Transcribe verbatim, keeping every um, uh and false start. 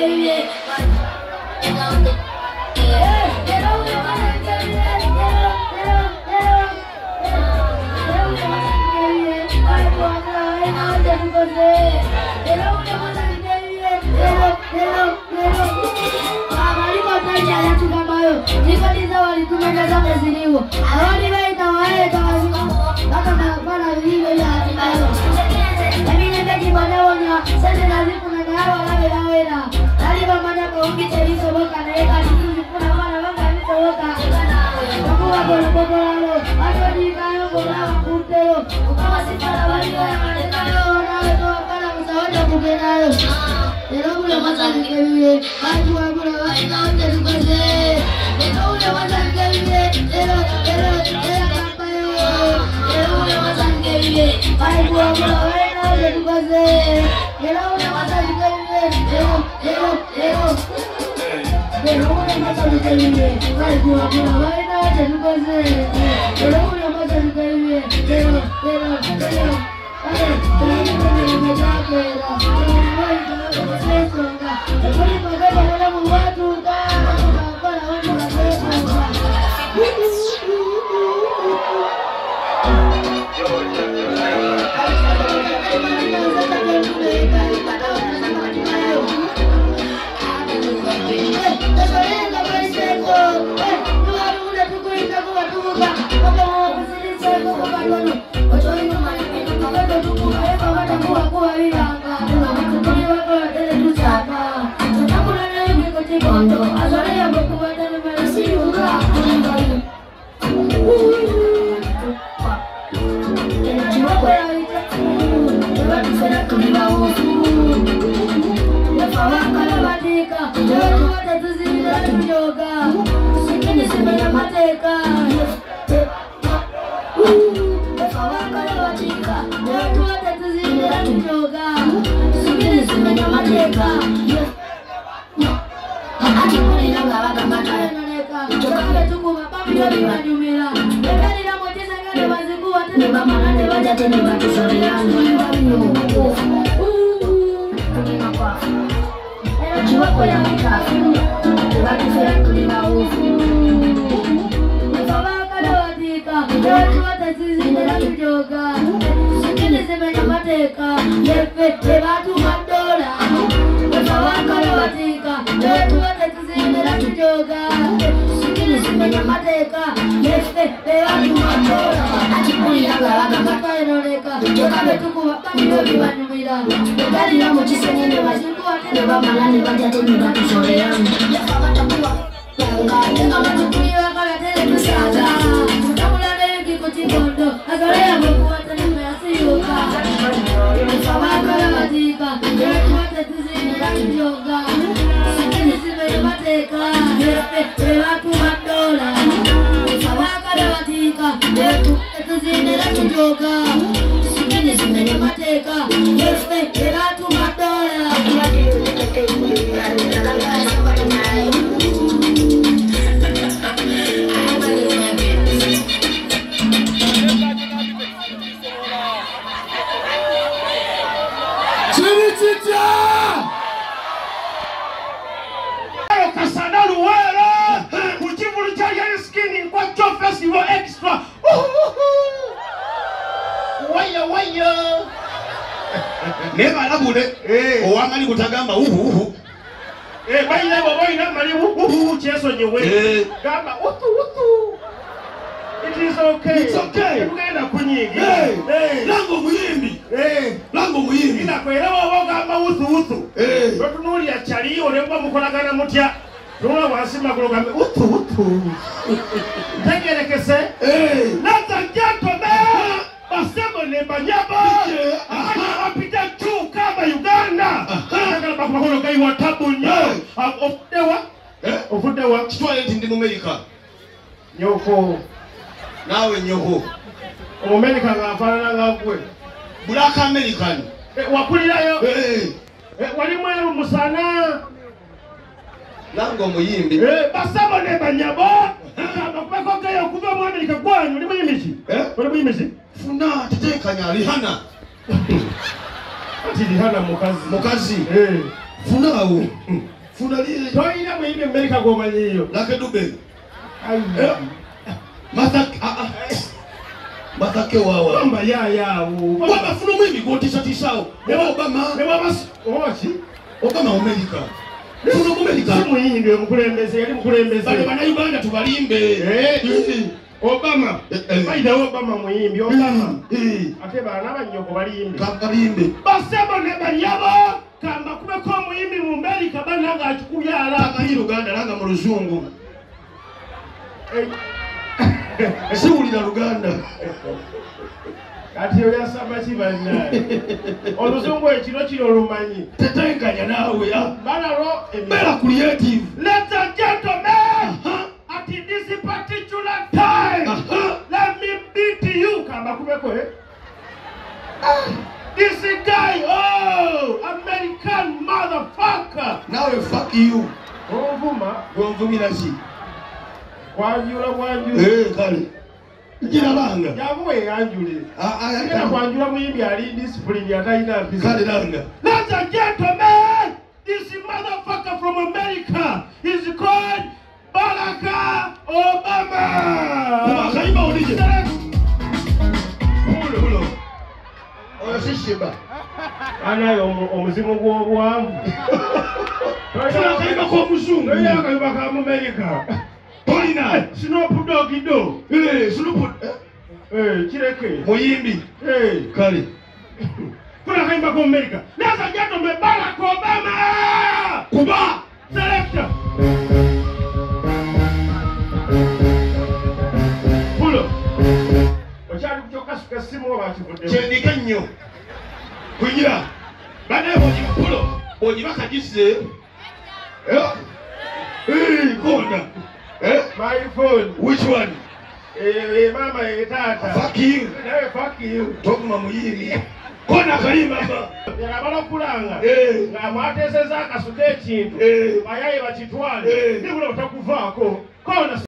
Kasana Luwero, kuchivulu cha yari skinny kwa cho festival extra. Waya waya. Neba labule. Eh. Owamali kutagamba uhu uhu. Eh, bayi lebo boyi na mali uhu uhu cheso nyewe. Eh. Gamba utu utu. It is okay. It's okay. Tukenda kunyigi. Hey. Hey. Lango muyimbi. Eh. Lango muyimbi. Ina kwelewa wogamba utu utu. Eh. Rotunuli ya chali olemba mukolagana mutya. Tuna wasima kulogambe utu utu. Tegerekese. Eh. Lata gentlemen. Basemo ne banyaba. Aha apita tu kama Uganda. Kala bakolo kai watabu nyo. Ofudewa. Eh. Ofudewa. Kitwale ndi mu America. Nyoko. Nawe nyoko. Mu America ngafana ngakwe. Black American. Eh wakulirayo. Eh. Eh wali mweru musana. Lango muyimbi. Eh basemo ne banyaba. Kama kwako kayo kuva mu America kwanyu ni muyimishi. Eh? Wali muyimishi? Funa tetekanya Rihanna. Ati Rihanna mukazi. Mukazi. Eh. Funao. Funali. Toina mwimbi Amerika goma hiyo. Lake dube. Ai. Masak ah ah. Matake wawa. Mamba ya ya. Baba funo mwimbi go tisha tishao. Baba Obama. Baba ochi. Obama Amerika. Funo Amerika. Simu hii ndio mkulembeze, yali mkulembeze. Bale bana Uganda tubalimbe. Eh. Obama. Baida Obama mwimbi Obama. Eh. Ate bana banyoko balimbe. Kabalimbe. Basebo ne banyabo. Kamba kubeko mwimbi mu Amerika bana nga achikubyala. Kama hii Uganda langa mu Luzungu. Eh. Siwulira Uganda. Kati oya saba kibanya. Oluzungu ekiro kiro lumanyi. Tetenganya nawe ya. Bana ro Bela creative. Ladies and gentlemen, uh-huh. At this particular time, uh-huh. Let me beat you. Kamba kubeko eh? This guy, oh, American motherfucker. Now fuck you. Oh, Vuma. Go vumira si. Kwanjula kwanjula. Eh, kale. Jina langa. Yavuwe anjule. Ah ah ya. Kila kwanjula mwimbi ali discipline ya taina bisa. Kale langa. Ladies and gentlemen, this motherfucker from America is called Barack Obama. Kuma kaiba ulije. Hulo hulo. Oya sishiba. Anayo omuzimu gw'obwavu. Kuna kaiba kwa muzungu. Oya kaiba kwa America. Polina. Snoop Dogg do. Eh, Snoop. Eh, kireke. Muyimbi. Eh, Kale. kuna kaiba kwa America. Ladies and gentlemen, Barack Obama. Kuba. Selector. Pulo. Ochali kutoka suka simu wa chifude. Chendika nnyo. Kunyira. Bana boji pulo. Boji bakagise. Eh? Eh, kona. Eh? My phone. Which one? Eh, eh, mama, eh, tata. Fuck you. Nawe fuck you. Tokuma muyiri. Kona kali mama. Yarabala kulanga. Eh. Nga mwateseza akasuka ekintu. Eh. Bayaye bakitwale. Eh. Nibula otakuvaako. Kona